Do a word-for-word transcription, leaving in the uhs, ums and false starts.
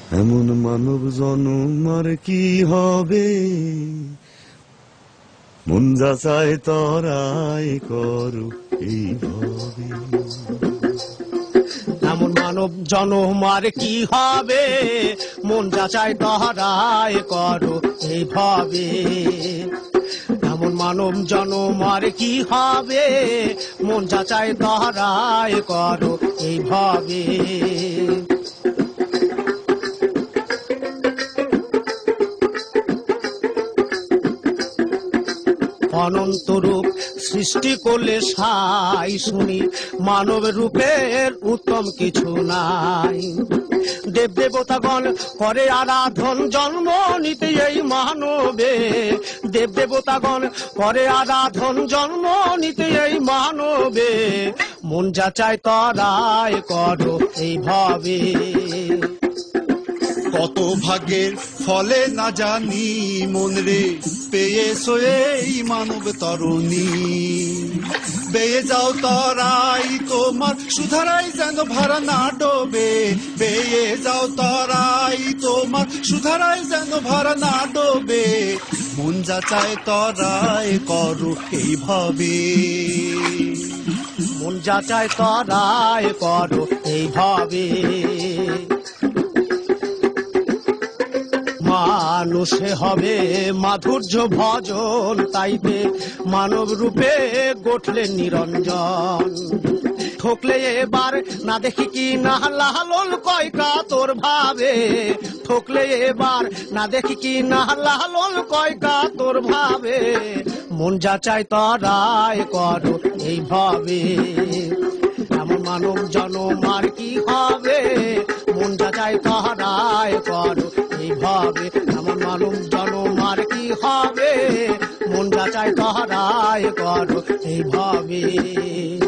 এমন মানব জনম আর কি হবে, মন যা চায় তরাই করো এইভাবে। এমন মানব জনম আর কি হবে, মন যা চায় তরাই করো এইভাবে। এমন মানব জনম আর কি হবে, মন যা চায় তরাই করো এইভাবে। অনন্ত রূপ সৃষ্টি করলে সাই শুনি, মানব রূপের উত্তম কিছু নাই। দেব দেবতাগণ করে আরাধন জন্ম নিতে এই মানবে, দেব দেবতাগণ করে আরাধন জন্ম নিতে এই মানবে। মন যা চায় তরাই করো এইভাবে। কত ভাগ্যের ফলে না জানি মন রে, পেয়েছো এই মানব তরুণী। বেয়ে যাও তরাই তোমার সুধারাই যেন ভাড়া না ডোবে, বেয়ে যাও তরাই তোমার সুধারাই যেন ভাড়া না ডোবে। মন যা চায় তরাই করো এইভাবে, মন যা চায় তরাই করো এইভাবে। মানুষে হবে মাধুর্য ভজন, তাইতে মানব রূপে গঠলেন নিরঞ্জন। ঠকলে এবার না দেখি কি না লালন কয়কা তোর ভাবে, ঠকলে এবার না দেখি কি না লালন কয়কা তোর ভাবে। মন যা চায় তরাই করো এইভাবে। এমন মানব জনম আর কি হবে, মন যা চায় তরাই করো এইভাবে। এমন মানব জনম আর কি হবে, মন যা চায় তরাই করো এইভাবে।